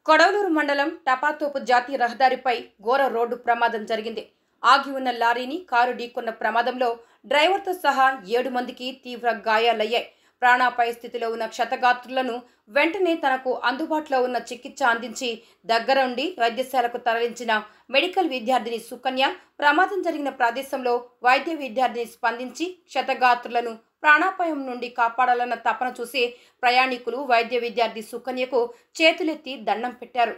కొడవలూరు మండలం టపాతోపు జాతీయ రహదారిపై ఘోర రోడ్డు ప్రమాదం జరిగింది. ఆగి ఉన్న లారీని కారు ఢీకొన్న ప్రమాదంలో డ్రైవర్తో సహా 7 మందికి తీవ్ర గాయాలయ్యాయి. ప్రాణాపాయ స్థితిలో ఉన్న క్షతగాత్రులను వెంటనే తనకు అందుబాటులో ఉన్న చికిత్స అందించి దగ్గరుండి వైద్యశాలకు తరలించిన మెడికల్ విద్యార్థిని సుకన్య ప్రమాదం జరిగిన ప్రదేశంలో వైద్య విద్యార్థిని స్పందించి క్షతగాత్రులను ప్రాణాపాయం నుండి కాపాడాలన్న తపన చూసి ప్రయాణికులు వైద్య విద్యార్థి సుకన్యకు చేతులెత్తి దండం పెట్టారు.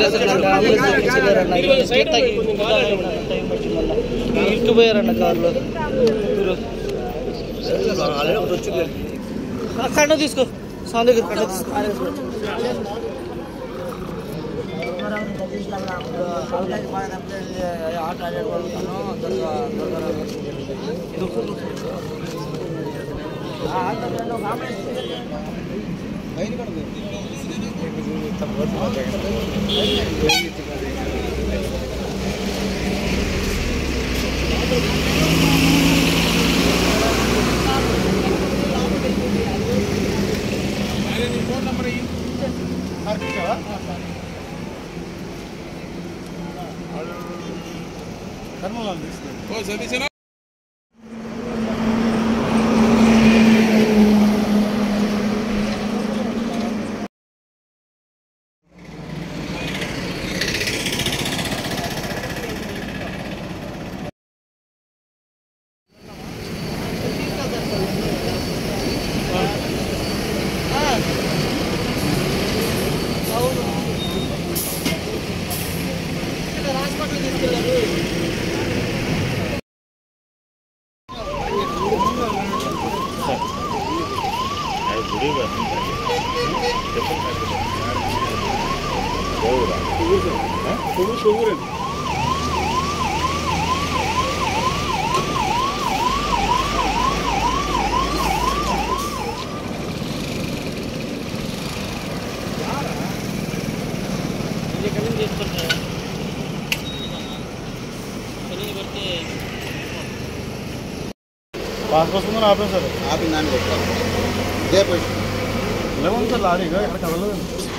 పాస్ వస్తుందని ఆపాను సార్. ఆపిందాన్ని ఇదే పొజిషన్ లేవు సార్. లారీగా ఎక్కడ కదలదు.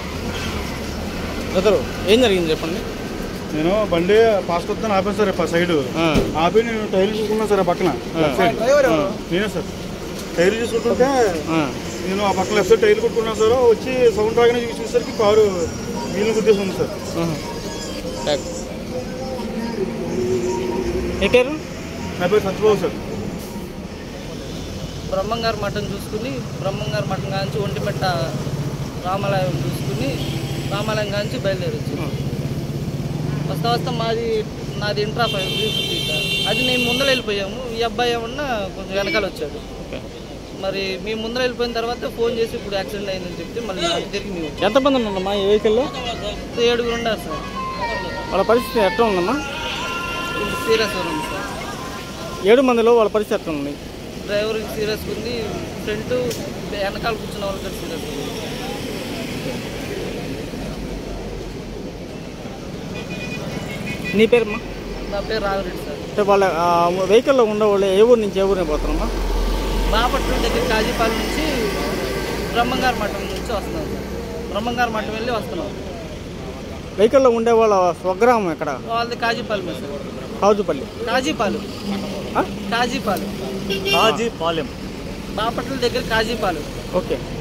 ఏం జరిగింది చెప్పండి. నేను బండి పాస్ వస్తుందని ఆపాను సార్. సైడ్ ఆపి నేను టైర్లు చూసుకున్నాను సార్. ఆ పక్కన నేనే సార్ టైర్లు చూసుకుంటుంటే నేను ఆ పక్కన లెఫ్ట్ సైడ్ టైర్లు కొట్టుకున్నాను సార్. వచ్చి సౌండ్ రాగానే చూసేసరికి కారు వీళ్ళని గుర్తిస్తుంది సార్. ఏ పేరు? నా పేరు సత్యబాబు సార్. బ్రహ్మంగారు మఠం చూసుకుని బ్రహ్మంగారు మఠం కాంచి ఒంటిమెట్ట రామాలయం చూసుకుని రామాలయం కాంచి బయలుదేరొచ్చు. వస్తా నాది ఇంట్రా 350 సార్. అది నేను ముందర వెళ్ళిపోయాము. ఈ అబ్బాయి ఏమన్నా కొంచెం వెనకాల వచ్చాడు. మరి మేము ముందర వెళ్ళిపోయిన తర్వాత ఫోన్ చేసి ఇప్పుడు యాక్సిడెంట్ అయిందని చెప్తే మళ్ళీ తిరిగి మేము ఎంతమంది ఉన్నామ్మా ఈ వెహికల్లో? 7 ఉన్నారు సార్. వాళ్ళ పరిస్థితి ఎట్లా ఉందమ్మా? సీరియస్ ఉంది సార్. 7 మందిలో వాళ్ళ పరిస్థితి ఎట్లా ఉంది? డ్రైవర్కి సీరియస్ ఉంది. ఫ్రంట్ వెనకాల కూర్చున్న వాళ్ళకి సీరియస్ ఉంది. నీ పేరమ్మా? నా పేరు రాఘరెడ్డి సార్. అంటే వాళ్ళ వెహికల్లో ఉండేవాళ్ళు ఏ ఊరు నుంచి ఏ ఊరిని పోతారమ్మా? బాపట్ల దగ్గర కాజీపాలెం నుంచి బ్రహ్మంగారు మఠం నుంచి వస్తున్నాం సార్. బ్రహ్మంగారు మఠం వెళ్ళి వస్తున్నాం. వెహికల్లో ఉండే వాళ్ళ స్వగ్రామం ఎక్కడ? వాళ్ళది కాజీపాలెం సార్. కాజుపల్లి. కాజీపాలెం బాపట్ల దగ్గర కాజీపాలెం. ఓకే.